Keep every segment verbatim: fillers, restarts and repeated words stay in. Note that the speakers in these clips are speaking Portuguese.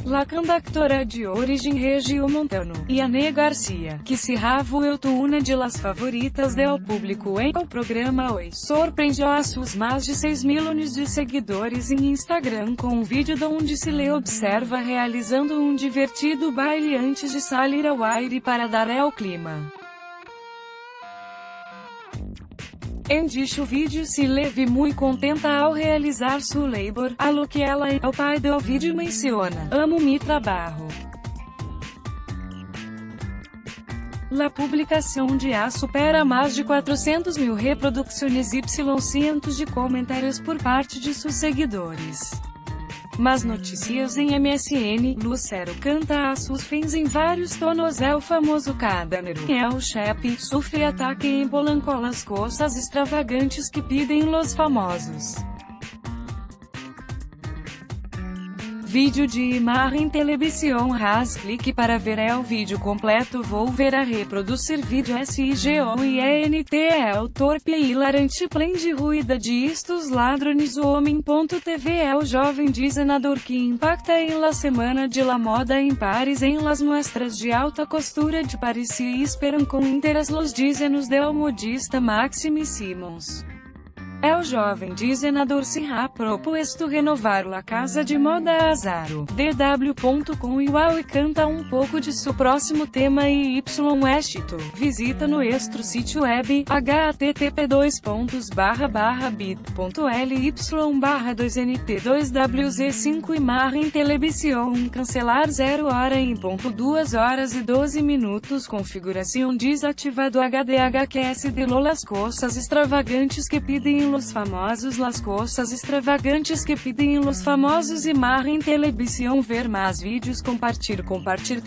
La conductora de origem regiomontano, Iane Garcia, que se ravuelto una de las favoritas del público em o programa Oi, surpreendeu a seus mais de seis milhões de seguidores em Instagram com um vídeo onde se lhe observa realizando um divertido baile antes de sair ao aire para dar ao clima. Em dicho vídeo se le vi muito contenta ao realizar su labor, a lo que ela e o pai do vídeo menciona: "Amo mi trabalho". La publicação de A supera mais de quatrocentas mil reproduções e cientos de comentários por parte de seus seguidores. Mas notícias em M S N, Lucero canta a seus fãs em vários tonos é o famoso cadânero. É o chefe, sofre ataque em Polanco las coisas extravagantes que pedem los famosos. Vídeo de imagen televisión has clique para ver é o vídeo completo. Vou ver a reproduzir vídeo S I G O I E N T é o torpe e hilarante plan de ruída de estos ladrones. O homem.tv é o jovem desenhador que impacta em la semana de la moda em Paris em las muestras de alta costura de Paris se esperam com interesse los dizenos del modista Maxime Simons. É o jovem desenhador se ha proposto renovar a casa de moda Azaro. D W ponto com igual e canta um pouco de seu próximo tema e Y Exito. Visita no extro sítio web, http dois pontos barra barra bit ponto ly barra dois n t dois w z cinco imagen televisão cancelar zero hora em ponto duas horas e doze minutos configuração desativado H D H Q S de las coisas extravagantes que pedem los famosos las coisas extravagantes que pedem los famosos imagen televisão ver mais vídeos compartilhar compartilhar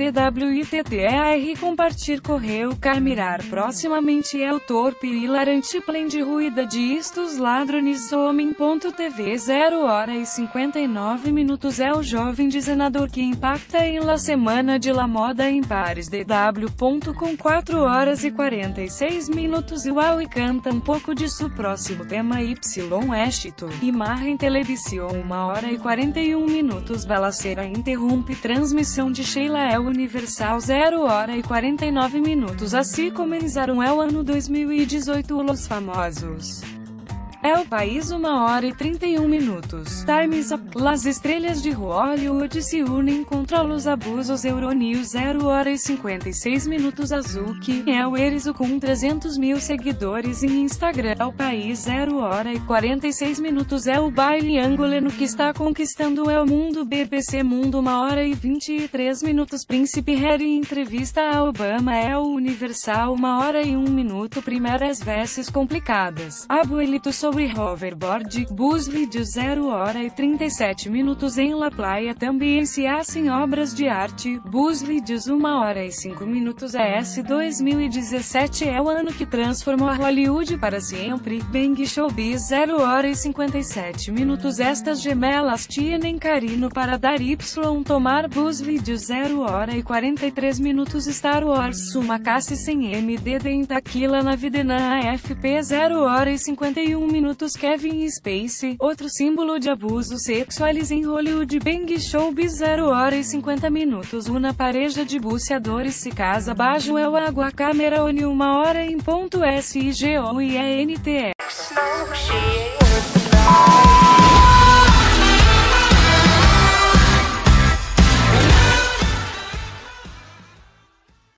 twitter compartilhar correio carmirar proximamente é o torpe e hilarante plan de ruída de estos ladrones. Homem.tv zero hora e cinquenta e nove minutos é o jovem desenhador que impacta em la semana de la moda em Paris. D W ponto com quatro horas e quarenta e seis minutos igual e canta um pouco de seu próximo tema Y Exito. Imagen televisão uma hora e quarenta e um minutos Balacera interrompe transmissão de Sheila El Universal zero hora e quarenta e nove minutos. Assim começaram el ano dois mil e dezoito los famosos. É o país uma hora e trinta e um minutos. Times Up. Las estrelas de Hollywood se unem contra os abusos. Euronews zero hora e cinquenta e seis minutos. Azuki é o Erizo com trezentos mil seguidores em Instagram. É o país zero hora e quarenta e seis minutos. É o baile angolano que está conquistando é o mundo. B B C Mundo uma hora e vinte e três minutos. Príncipe Harry entrevista a Obama. É o Universal uma hora e um minuto. Primeiras vezes complicadas. Abuelito sobre hoverboard, BuzzFeed zero hora e trinta e sete minutos em La Playa também se hacen obras de arte, BuzzFeed uma hora e cinco minutos. E S dois mil e dezessete é o ano que transformou a Hollywood para sempre. Bang Showbiz zero hora e cinquenta e sete minutos. Estas gemelas tienen carinho para dar Y tomar. BuzzFeed zero hora e quarenta e três minutos. Star Wars Sumakase sem M D D em Taquila na vida na A F P zero hora e cinquenta e um minutos. Kevin Spacey, outro símbolo de abuso sexuais em Hollywood. Bang Showbiz zero hora e cinquenta minutos. Uma pareja de buceadores se casa baixo el água câmera one uma hora em ponto S I G O I E N T E